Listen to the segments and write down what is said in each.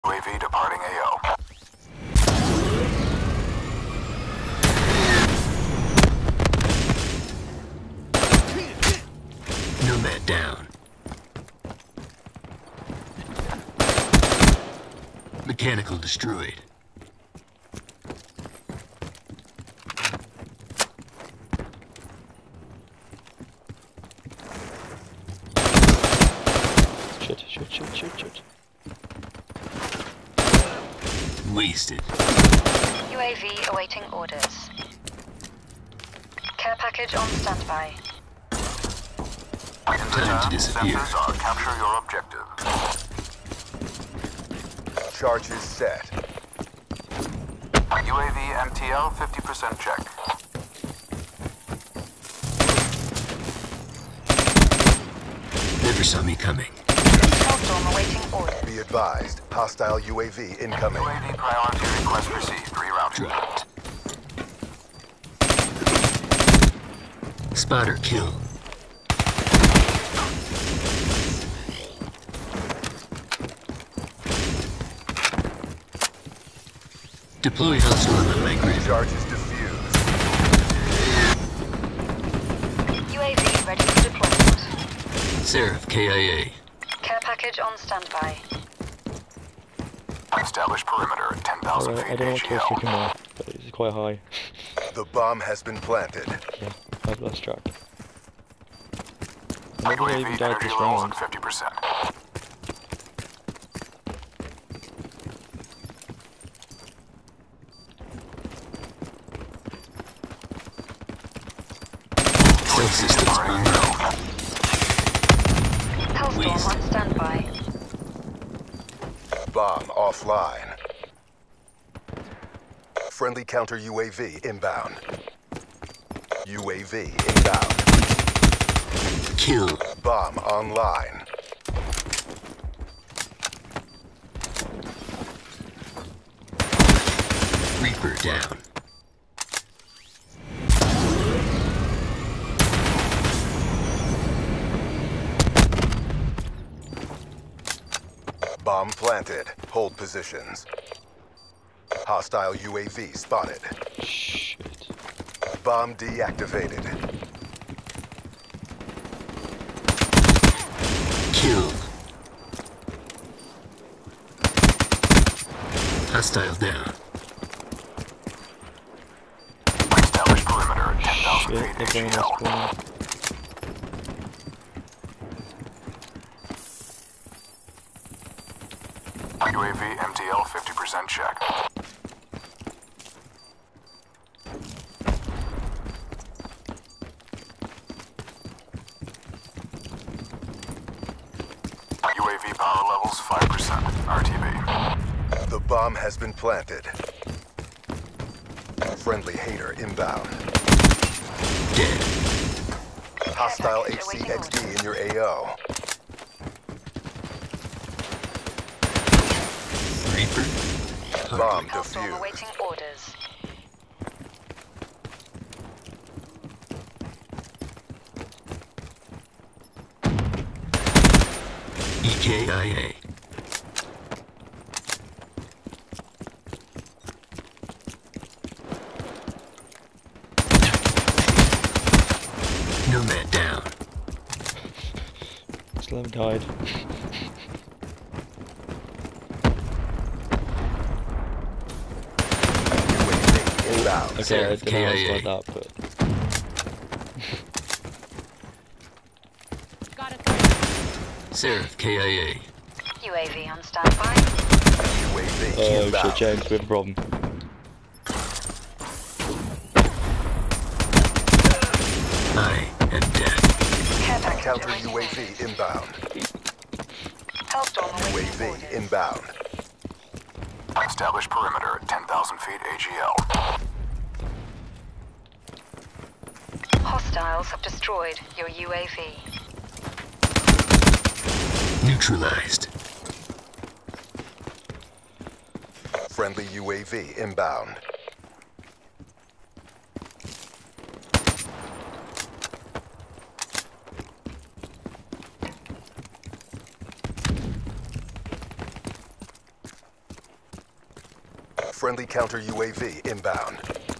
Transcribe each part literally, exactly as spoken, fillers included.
U A V departing A O. Nomad down. Mechanical destroyed. Shit, shit, shit, shit, shit. Wasted. U A V awaiting orders. Care package on standby. Time to disappear. Sensors are capture your objective. Charges set. U A V M T L fifty percent check. Never saw me coming. Hellstorm awaiting orders. Be advised, hostile U A V incoming. U A V priority request received. Rerouting. Dropped. Spotter kill. Deploy Hellstorm on my grid. Charges diffused. U A V ready for deployment. Seraph K I A. Care package on standby. Establish perimeter at ten thousand Alright, I feet don't know what A G Killstreak L. in there, but it's quite high. The bomb has been planted. Yeah, I've lost track. U Maybe I A even V died energy this levels round. at fifty percent. Subsystems burn low. Hellstorm Waste. on standby. Bomb offline. Friendly counter U A V inbound. U A V inbound. Kill. Bomb online. Reaper down. Bomb planted. Hold positions. Hostile U A V spotted. Shit. Bomb deactivated. Kill. Hostile down. Establish perimeter at ten thousand Shit, feet they're bringing A G us L. corner. U A V M T L fifty percent check. U A V power levels five percent. R T B. The bomb has been planted. Friendly hater inbound. Dead. Hostile H C X D in your A O. Reaper. Bomb Hellstorm defused. awaiting orders. E K I A. Nomad down. Slim died. Inbound. Okay, I Seraph didn't know it was K I A. like that, but... Seraph K I A. U A V on standby. U A V Oh inbound. shit, James, we have a problem. I am dead. Care package Counter awaiting U A orders. V inbound. Hellstorm U A awaiting V orders. inbound. Establish perimeter at ten thousand feet A G L. Hostiles have destroyed your U A V. Neutralized. Friendly U A V inbound. Friendly counter U A V inbound.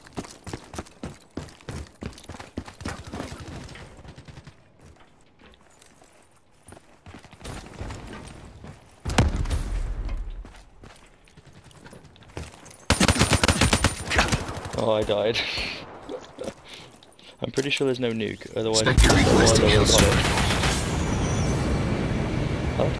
Oh, I died. I'm pretty sure there's no nuke, otherwise Sector requesting otherwise I would have elsewhere. got it.